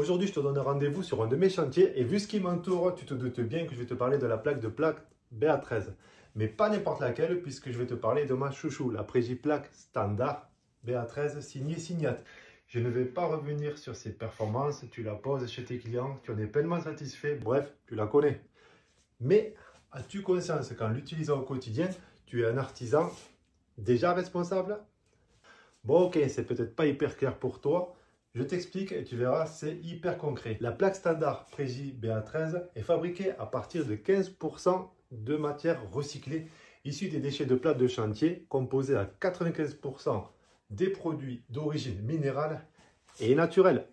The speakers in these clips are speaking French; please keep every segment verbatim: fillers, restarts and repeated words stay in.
Aujourd'hui, je te donne rendez-vous sur un de mes chantiers et vu ce qui m'entoure, tu te doutes bien que je vais te parler de la plaque de plaque B A treize. Mais pas n'importe laquelle puisque je vais te parler de ma chouchou, la Prégiplaque standard B A treize signée Signat. Je ne vais pas revenir sur ses performances, tu la poses chez tes clients, tu en es pleinement satisfait, bref, tu la connais. Mais as-tu conscience qu'en l'utilisant au quotidien, tu es un artisan déjà responsable? Bon ok, c'est peut-être pas hyper clair pour toi. Je t'explique et tu verras, c'est hyper concret. La plaque standard Prégi B A treize est fabriquée à partir de quinze pour cent de matière recyclée issue des déchets de plate de chantier, composée à quatre-vingt-quinze pour cent des produits d'origine minérale et naturelle.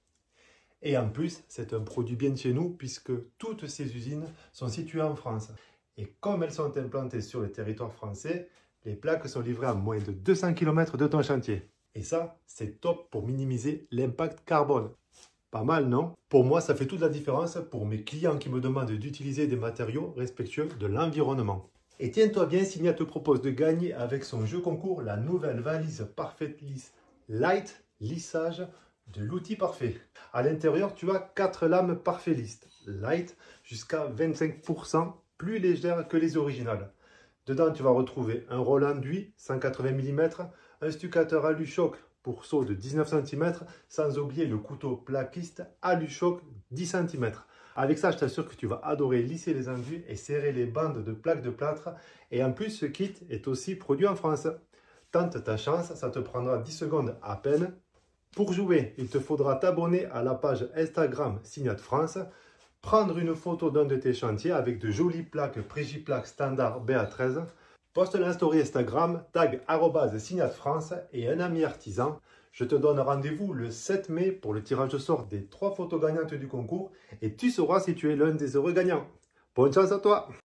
Et en plus, c'est un produit bien de chez nous puisque toutes ces usines sont situées en France. Et comme elles sont implantées sur le territoire français, les plaques sont livrées à moins de deux cents kilomètres de ton chantier. Et ça, c'est top pour minimiser l'impact carbone. Pas mal, non? Pour moi, ça fait toute la différence pour mes clients qui me demandent d'utiliser des matériaux respectueux de l'environnement. Et tiens-toi bien, Signat te propose de gagner avec son jeu concours la nouvelle valise Parfait Lisse Light lissage de l'outil parfait. À l'intérieur, tu as quatre lames Parfait Lisse Light jusqu'à vingt-cinq pour cent plus légères que les originales. Dedans, tu vas retrouver un rôle enduit cent quatre-vingts millimètres, un stuccateur Alu-Choc pour seau de dix-neuf centimètres, sans oublier le couteau plaquiste Alu-Choc dix centimètres. Avec ça, je t'assure que tu vas adorer lisser les enduits et serrer les bandes de plaques de plâtre. Et en plus, ce kit est aussi produit en France. Tente ta chance, ça te prendra dix secondes à peine. Pour jouer, il te faudra t'abonner à la page Instagram Signat France, prendre une photo d'un de tes chantiers avec de jolies plaques Prégiplaque standard B A treize, poste la story Instagram, tag arobase Signat France et un ami artisan. Je te donne rendez-vous le sept mai pour le tirage au sort des trois photos gagnantes du concours et tu sauras si tu es l'un des heureux gagnants. Bonne chance à toi!